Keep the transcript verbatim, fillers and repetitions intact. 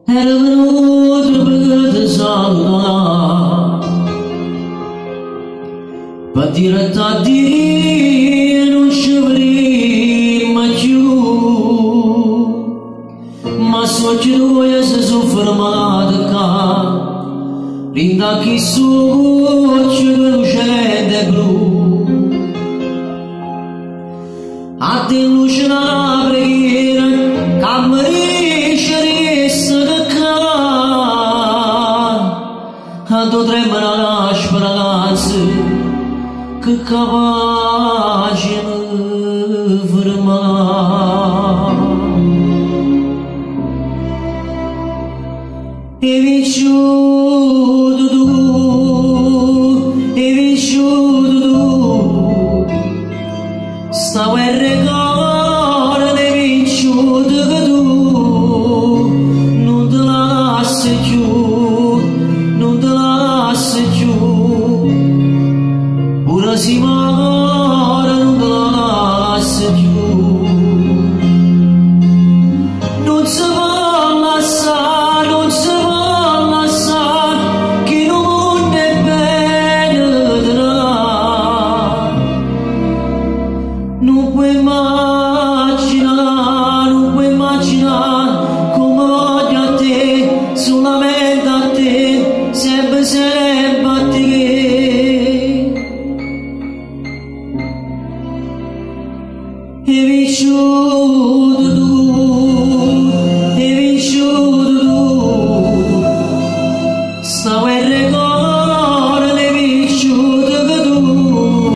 era venuto per salutare, per dire a Dio non ci vedremo più, ma so che lui si sono fermato qua, rinda chi suocchio che lucente blu, a te luce la preghiera, cammerisce quando tremano la speranza che capace mi fermare e vissuto tu e vissuto tu sta guerra cara ne vissuto che tu non te la lasci più si magara non te la lasci più, non si va lasciare, non si va lasciare, che non mondo è bene, non puoi immaginare, non puoi immaginare come voglio a te, solamente a te, sempre, sempre a te. E vissuto